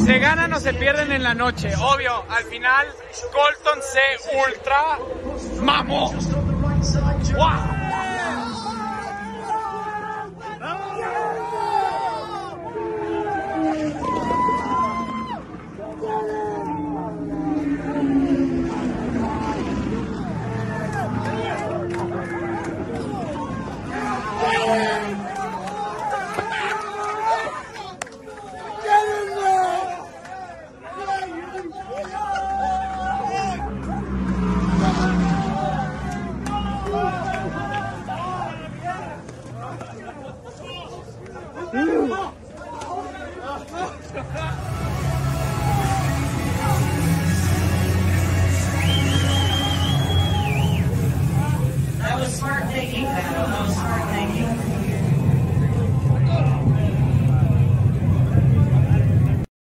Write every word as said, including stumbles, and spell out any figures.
¿Se ganan o se pierden en la noche? Obvio, al final Colton se ultra mamó. ¡Wow! That was smart thinking, Pato. That was smart thinking.